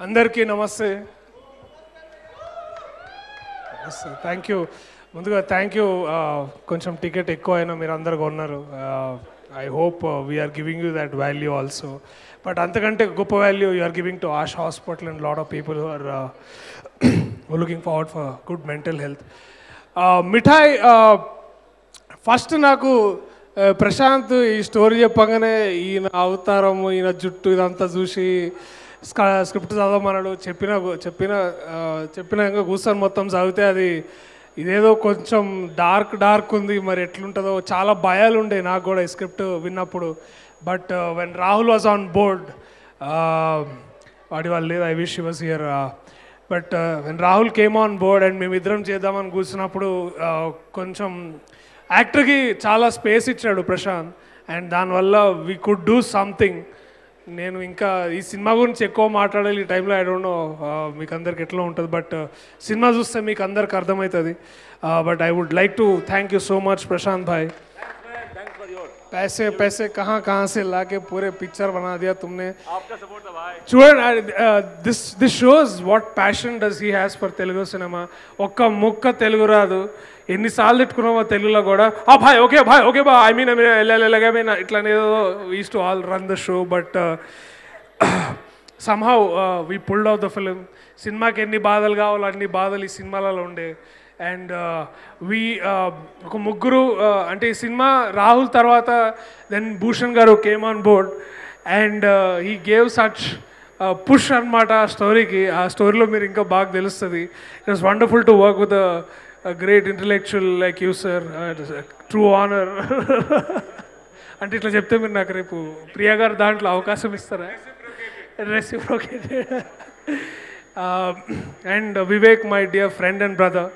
అందరికీ నమస్తే. Thank you. ముందుగా థ్యాంక్ యూ. కొంచెం టికెట్ ఎక్కువ అయినా మీరు అందరు కొన్నారు. I hope we're giving you that value also. But అంతకంటే గొప్ప value you are giving to Asha hospital and lot of people who are looking forward for good mental health. Mithai first నాకు ప్రశాంత్ ఈ స్టోరీ చెప్పగానే ఈయన అవతారము ఈయన జుట్టు ఇదంతా చూసి స్క్రిప్ట్ చదవమన్నాడు. చెప్పినాక కూర్చొని మొత్తం చదివితే అది ఇదేదో కొంచెం డార్క్ ఉంది, మరి ఎట్లుంటుందో చాలా భయాలు ఉండే నాకు కూడా ఈ స్క్రిప్ట్ విన్నప్పుడు. But when Rahul was on board, వాడి వాళ్ళు లేదు, I wish he was here. But when Rahul came on board and మేమిద్దరం చేద్దామని కూర్చున్నప్పుడు కొంచెం యాక్టర్కి చాలా స్పేస్ ఇచ్చాడు ప్రశాంత్, అండ్ దానివల్ల వీ కుడ్ డూ సంథింగ్. నేను ఇంకా ఈ సినిమా గురించి ఎక్కువ మాట్లాడాలి ఈ టైంలో. ఐ డోంట్ నో మీకు అందరికి ఎట్లా ఉంటుంది, బట్ సినిమా చూస్తే మీకు అందరికి అర్థమవుతుంది. But I would like to thank you so much Prashant bhai. पैसे कहाँ से लाके पूरे पिक्चर बना दिया तुमने. आपका सपोर्ट था भाई. చూడండి, this shows what passion does he has for Telugu సినిమా. ఒక్క ముక్క తెలుగు రాదు, ఎన్నిసార్లు తిట్టుకున్నామో తెలుగులో కూడా. భాయ్ ఓకే బా ఐ మీన్ ఇట్లానే use to all run the show. But somehow we pulled off the film. సినిమాకి ఎన్ని బాధలు కావాలో అన్ని బాధలు ఈ సినిమాలలో ఉండే. అండ్ ఒక ముగ్గురు అంటే ఈ సినిమా రాహుల్ తర్వాత then Bhushan garu came on board and he gave such push అనమాట ఆ స్టోరీకి. ఆ స్టోరీలో మీరు ఇంకా బాగా తెలుస్తుంది. It was wonderful to work with great intellectual like you sir. True honour. అంటే ఇట్లా చెప్తే మీరు నాకు రేపు ప్రియా గారు దాంట్లో అవకాశం ఇస్తారా? Reciprocated. And Vivek, my dear friend and brother,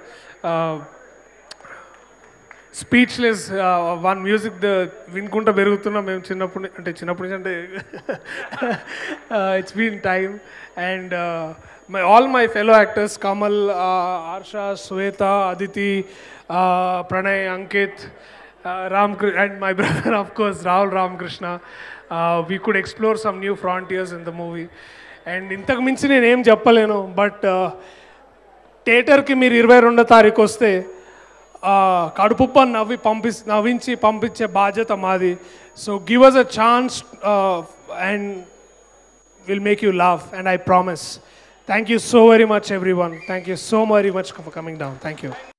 speechless. One music వినుకుంటూ పెరుగుతున్నాం మేము చిన్నప్పటి నుంచి అంటే it's been time. And all my fellow actors, Kamal, Arsha, Sweta, Aditi, Pranay, Ankit, Ramakrishna, and my brother of course Rahul, Ramakrishna. We could explore some new frontiers in the movie. And ఇంతకు మించి నేను ఏం చెప్పలేను. But థియేటర్కి మీరు 22వ తారీఖు వస్తే కడుపుప్పని నవ్వించి పంపించే బాధ్యత మాది. So give us a chance and we'll make you laugh, and I promise. Thank you so very much everyone. Thank you so very much for coming down. Thank you.